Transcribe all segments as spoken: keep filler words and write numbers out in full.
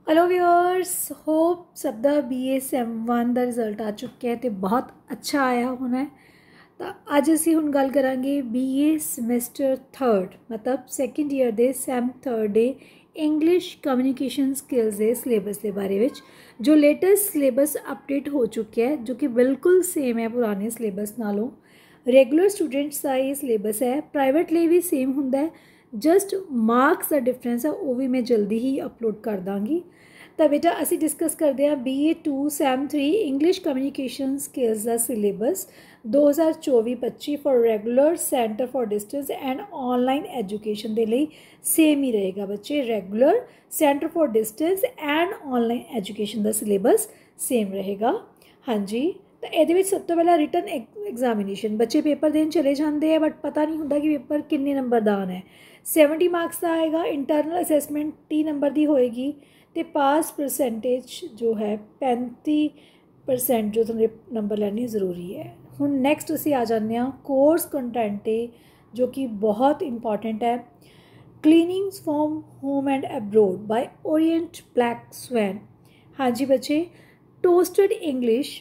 Hello viewers, hope सब दा B A sem one का रिजल्ट आ चुका है तो बहुत अच्छा आया होना है। तो अज असी हुण गल करांगे बी ए समैसटर थर्ड मतलब सैकेंड ईयर दे सैम थर्ड डे इंग्लिश कम्युनिकेशन स्किल्स के सिलेबस के बारे में, जो लेटेस्ट सिलेबस अपडेट हो चुका है, जो कि बिल्कुल सेम है पुराने सिलेबस नालों। रेगुलर स्टूडेंट्स का ये सिलेबस है, प्राइवेट लिए भी सेम होंदा है, जस्ट मार्क्स का डिफरेंस है, वो भी मैं जल्दी ही अपलोड कर दाँगी। तो बेटा असी डिस्कस करते हैं B A two sem three English communication skills का सिलेबस दो हज़ार चौबी पच्ची for regular centre for distance and online education के लिए सेम ही रहेगा बच्चे। Regular centre for distance and online education का सिलेबस सेम रहेगा। हाँ जी, तो ये सब तो पहला रिटन एग्जामिनेशन बच्चे पेपर देन चले जाते हैं, बट पता नहीं होंगे कि पेपर किन्ने नंबर का आना है। सैवनटी मार्क्स का आएगा। इंटरनल असैसमेंट तीस नंबर की होएगी तो पास परसेंटेज जो है पैंती परसेंट जो तुमने नंबर लैने जरूरी है। हुण नैक्सट असी आ जाते हैं कोर्स कंटेंट जो कि बहुत इंपॉर्टेंट है। Gleanings from home and abroad by orient black swan. हाँ जी बच्चे, toasted English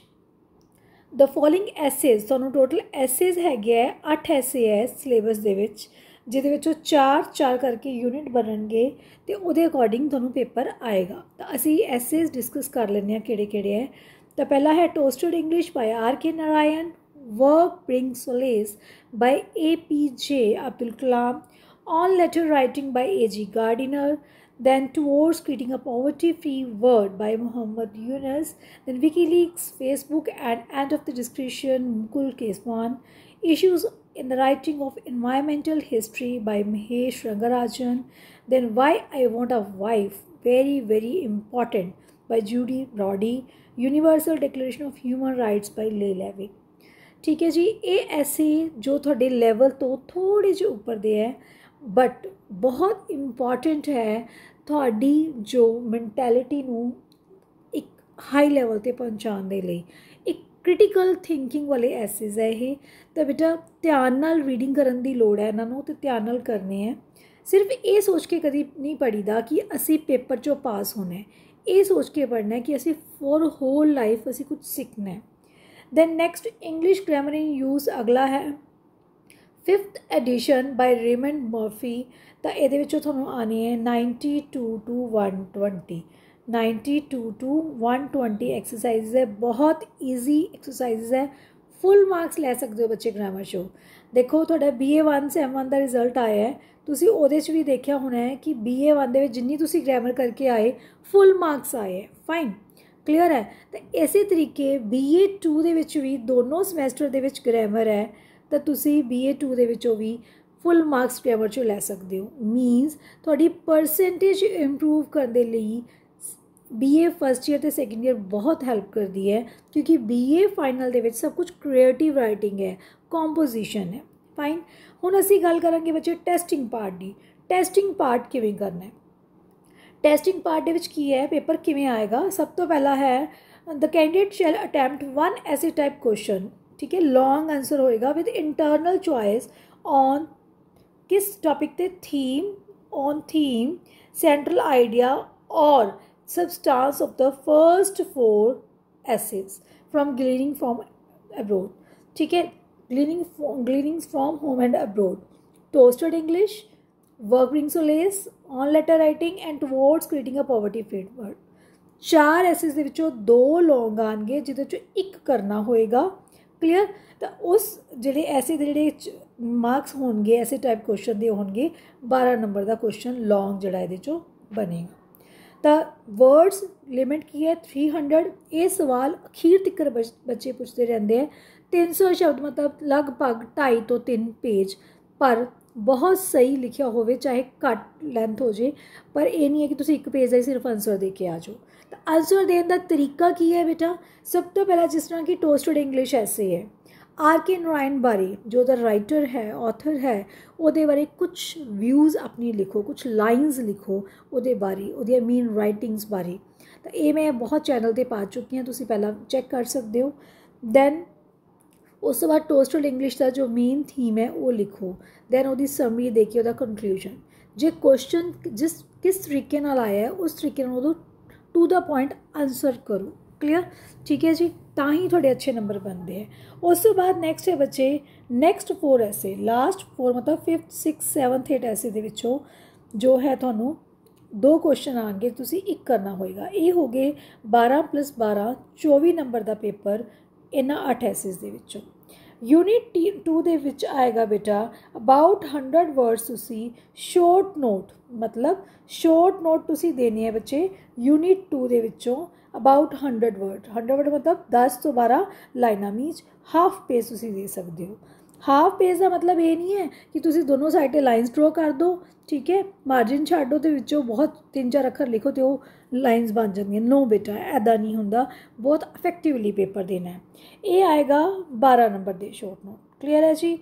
the following essays, तुहानूं टोटल एसेज हैगे है अठ एसे है सिलेबस दे विच, जिहदे विचों चार चार करके यूनिट बनणगे तो उहदे अकॉर्डिंग तुहानूं पेपर आएगा। तो असी एसेज डिस्कस कर लैंदे हां किहड़े किहड़े है। तो पहला है toasted English by R K Narayan, work brings solace by A P J Abdul Kalam, on letter writing by A G Gardiner, then towards creating a poverty-free world by Muhammad Yunus, then WikiLeaks, Facebook, and end of the discussion Mukul Keswan, issues in the writing of environmental history by Mahesh Rangarajan, then Why I Want a Wife, very very important by Judy Brody, Universal Declaration of Human Rights by Leigh Levin। ठीक है जी, ये ऐसे जो थोड़े level तो थोड़े जो ऊपर दे है, बट बहुत इंपॉर्टेंट है थोड़ी जो मैंटैलिटी नूं एक हाई लैवल ते पहुँचाने दे लई। एक क्रिटिकल थिंकिंग वाले एसेज है ये। तो बेटा ध्यान नाल रीडिंग करन दी लोड़ है इन्हां नूं, ते ध्यान नाल करने हैं। सिर्फ ये सोच के कभी नहीं पढ़ीदा कि असी पेपर चों पास होना है, ये सोच के पढ़ना है कि असी फॉर होल लाइफ असी कुछ सीखना है। Then next English grammar in use अगला है fifth edition by Raymond Murphy. तो ये थोड़ा आनी है ninety two to one twenty ninety two to one twenty exercise है, बहुत ईजी एक्सरसाइज है, फुल मार्क्स लै सकते हो बच्चे ग्रामर शो। देखो थोड़ा B A one sem one का रिजल्ट आया है, तुसी ओहदे च भी देखा होना है कि बी ए वन दे जिन्नी तुसी ग्रामर करके आए फुल मार्क्स आए है। फाइन, क्लीयर है। तो इस तरीके बी ए टू दे विच भी दोनों समैसटर दे विच ग्रामर है, तो तुसी बी ए टू दे विचों भी फुल मार्क्स ग्रामर चो लै सकते हो। मीनस थोड़ी परसेंटेज इंप्रूव करने लई बी ए फस्ट ईयर तो सैकेंड ईयर बहुत हेल्प करती है, क्योंकि बी ए फाइनल दे विच सब कुछ क्रिएटिव राइटिंग है, कॉम्पोजिशन है। फाइन, हुण असी गल करांगे बच्चे टेस्टिंग पार्ट की। टेस्टिंग पार्ट किवें करना है, टेस्टिंग पार्ट दे विच की है, पेपर किवें आएगा। सब तो पहला है the candidate shall attempt one essay type question, ठीक है, लॉन्ग आंसर होएगा विद इंटरनल चॉइस ऑन किस टॉपिक ते theme, on theme, central idea और substance of the first four essays from gleaning from abroad. ठीक है, gleaning gleanings from home and abroad, toasted English, work brings solace, on letter writing and towards creating a poverty free world. चार essays दे विचों दो long आएंगे, जिहदे चों एक करना होएगा। क्लीयर। तो उस जिहड़े ऐसे जिहड़े मार्क्स होंगे ऐसे टाइप क्वेश्चन दे होंगे, बारह नंबर का क्वेश्चन लॉन्ग जिहड़ा इहदे चों बनेगा। तो वर्ड्स लिमिट की है थ्री हंड्रड। ये सवाल अखीर तक बच्चे पूछते रहते हैं। तीन सौ शब्द मतलब लगभग ढाई तो तीन पेज, पर बहुत सही लिखा हो, चाहे घट लेंथ हो जाए, पर यह नहीं है कि तुम एक पेज का ही सिर्फ आंसर दे के आ जाओ। तो आंसर देने का तरीका की है बेटा, सब तो पहला जिस तरह की टोस्टेड इंग्लिश ऐसे है, आर के नारायण बारे जो द राइटर है, ऑथर है, ਉਹਦੇ बारे कुछ व्यूज़ अपनी लिखो, कुछ लाइनस लिखो ਉਹਦੇ बारे, ਉਹਦੀਆਂ मेन राइटिंग्स बारे। तो ये मैं बहुत चैनल पर पा चुकी हूँ, तुम पहला चैक कर सकते हो। दैन उस बाद टोस्टेड इंग्लिश का जो मेन थीम है वो लिखो, दैन वो समरी देखिए, वो कंक्लूजन। जे क्वेश्चन जिस किस तरीके नाल आया है उस तरीके नाल टू द पॉइंट आंसर करो। क्लियर, ठीक है जी, ਤਾਂ ਹੀ ਤੁਹਾਡੇ अच्छे नंबर बनते हैं। उस तो बाद नैक्सट है बच्चे next four essays, last four मतलब fifth six seventh eight essays ਦੇ ਵਿੱਚੋਂ जो है ਤੁਹਾਨੂੰ दो क्वेश्चन आएंगे, तुसी एक करना होएगा। ये हो गए बारह प्लस बारह चौबी नंबर का पेपर इन्हां अठ ऐसेज दे विचों। यूनिट टी टू दे विच आएगा बेटा अबाउट हंड्रड वर्ड्स तुसी शॉर्ट नोट, मतलब शॉर्ट नोट तुसी देने है बच्चे यूनिट टू दे विचों about hundred word. Hundred word मतलब दस तो बारह लाइना मीच हाफ पेज तुसी दे सकते हो। हाफ पेज का मतलब ये नहीं है कि तुसी दोनों साइड ते लाइन्स ड्रॉ कर दो, ठीक है, मार्जिन छड्ड दो तो विचों बहुत तीन चार अखर लिखो तो लाइन्स बन जाएंगी। नो बेटा ऐदा नहीं होंदा, बहुत इफेक्टिवली पेपर देना है। ये आएगा बारह नंबर दे शॉर्ट नोट। क्लीयर है जी।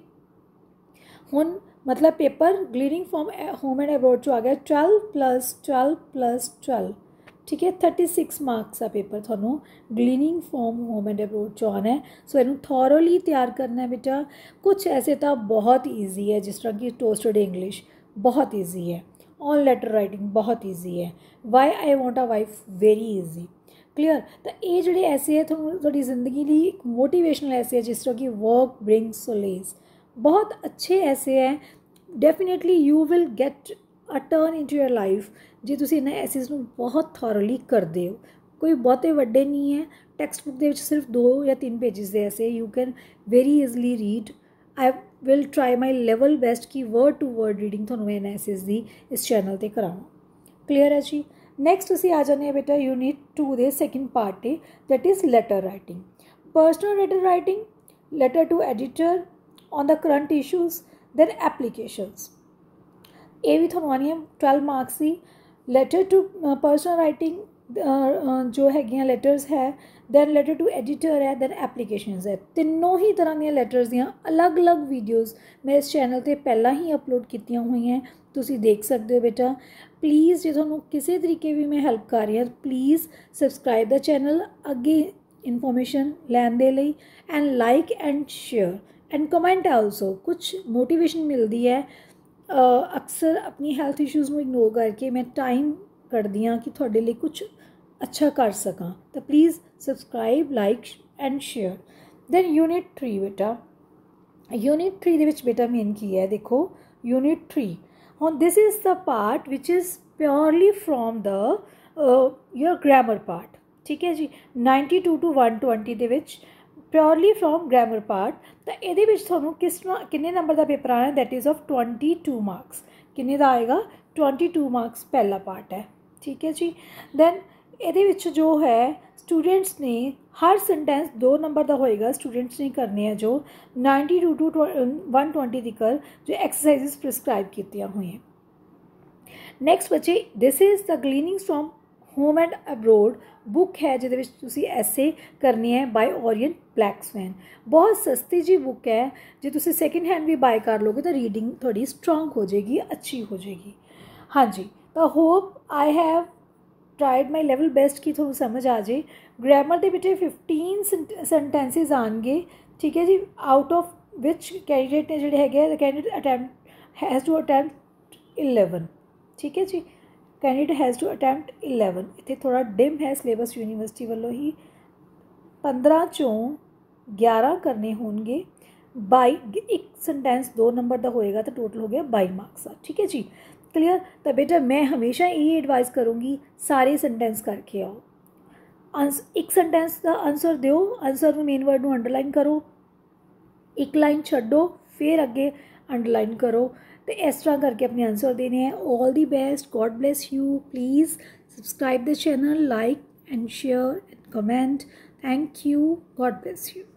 हुण मतलब paper gleaning from home and abroad चो आ गया twelve plus twelve plus twelve, ठीक है, थर्टी सिक्स मार्क्स का पेपर थानू gleaning from home and abroad चो आना है। सो इनू थॉरोली तैयार करना है बेटा। कुछ ऐसे तो बहुत ईजी है, जिस तरह की टोस्टेड इंग्लिश बहुत ईजी है, ऑन लेटर राइटिंग बहुत ईजी है, why I want a wife very easy. Clear, तो ये जोड़े ऐसे है थोड़ी जिंदगी की एक मोटिवेशनल ऐसे है, जिस तरह की वर्क ब्रिंग्स सोलेस, बहुत अच्छे ऐसे हैं। Definitely you will get a turn into your life जे तुसी इन्हां एसेज नूं बहुत थॉरली करदे हो। कोई बहुते वड्डे नहीं है, टैक्सट बुक दे विच सिर्फ दो या तीन पेजिस दे essays you can very easily read. I will try my level best कि वर्ड टू वर्ड रीडिंग थोनों मैं एसेज दी इस चैनल ते करावां। क्लीयर है जी। नैक्सट असीं आ जाने बेटा यूनिट टू दे सैकेंड पार्ट ते, that is letter writing. Personal letter writing, letter to editor on the current issues, then applications. ये भी थोनों आनी है ट्वेल्व मार्क्स की। लैटर टू पर्सनल राइटिंग जो है लैटर्स है, दैन लैटर टू एडिटर है, दैन एप्लीकेशंस है। तीनों ही तरह दी लैटर्स दियाँ अलग अलग वीडियोज़ मैं इस चैनल पर पहला ही अपलोड कीतियां हुई हैं, तुसी देख सकते हो बेटा। प्लीज़ जो थोनों किसी तरीके भी मैं हेल्प कर रही हूँ प्लीज़ सबसक्राइब द चैनल अगे इन्फॉर्मेशन लैन दे लई, and like and share and comment also. कुछ मोटिवेशन मिलती है। अक्सर अपनी हैल्थ इशूज़ में इग्नोर करके मैं टाइम कढ़दी हाँ कि थोड़े लिए कुछ अच्छा कर सकां, तो please subscribe like and share. Then unit three बेटा, यूनिट थ्री दे विच बेटा मेन की है देखो यूनिट थ्री। हुण this is the part which is purely from the your grammar part, ठीक है जी। Ninety two to one twenty दे विच प्योरली फ्रॉम ग्रामर पार्ट। तो ये किस किन्ने नंबर का पेपर आना है, that is of twenty two marks. किन्ने का आएगा ट्वेंटी टू मार्क्स पहला पार्ट है, ठीक है जी। दैन ये जो है स्टूडेंट्स ने हर सेंटेंस दो नंबर का होएगा, स्टूडेंट्स ने करने हैं जो ninety two to one twenty तक जो एक्सरसाइजेस प्रिस्क्राइब की हुई हैं। नैक्सट बच्चे this is the gleanings from home and abroad book है, जिहदे विच तुसी ऐसे करनी है बाय ओरिएंट ब्लैक्समैन। बहुत सस्ती जी बुक है, जो तुसी सैकेंड हैंड भी बाय कर लोगे तो रीडिंग थोड़ी स्ट्रॉन्ग हो जाएगी, अच्छी हो जाएगी। हाँ जी, तो hope I have tried my level best कि थोड़ा समझ आ जाए। ग्रामर के बेटे फिफ्टीन सेंटेंसिस आएंगे, ठीक है जी, आउट ऑफ विच कैंडिडेट ने जोड़े है candidate attempt has to attempt eleven, ठीक है जी। Candidate has to attempt eleven. इतने थोड़ा डिम है सिलेबस यूनिवर्सिटी वालों ही। पंद्रह चों ग्यारह करने होंगे, बाई एक सेंटेंस दो नंबर का होएगा तो टोटल हो गया बाई मार्क्स का, ठीक है जी। क्लियर, तो बेटा मैं हमेशा यही एडवाइस करूँगी सारे सेंटेंस करके आओ। आंस एक सेंटेंस का आंसर दो, आंसर में मेन वर्ड में अंडरलाइन करो, एक लाइन छड्डो फिर अगे अंडरलाइन करो, तो इस तरह करके अपने आंसर देने हैं। All the best, God bless you. Please subscribe the channel, like and share and comment. Thank you, God bless you.